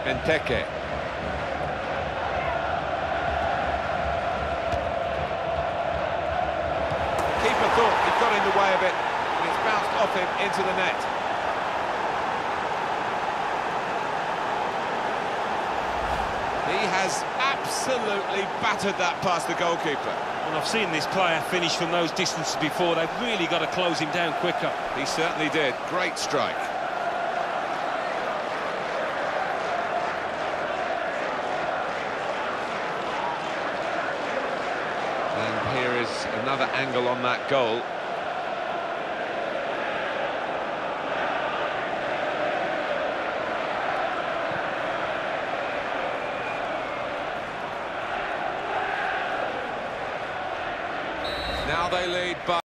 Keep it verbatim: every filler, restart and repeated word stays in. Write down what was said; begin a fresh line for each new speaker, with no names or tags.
Benteke. Keeper thought he got in the way of it, and it's bounced off him into the net. He has absolutely battered that past the goalkeeper.
And I've seen this player finish from those distances before. They've really got to close him down quicker.
He certainly did. Great strike. And here is another angle on that goal. Now they lead by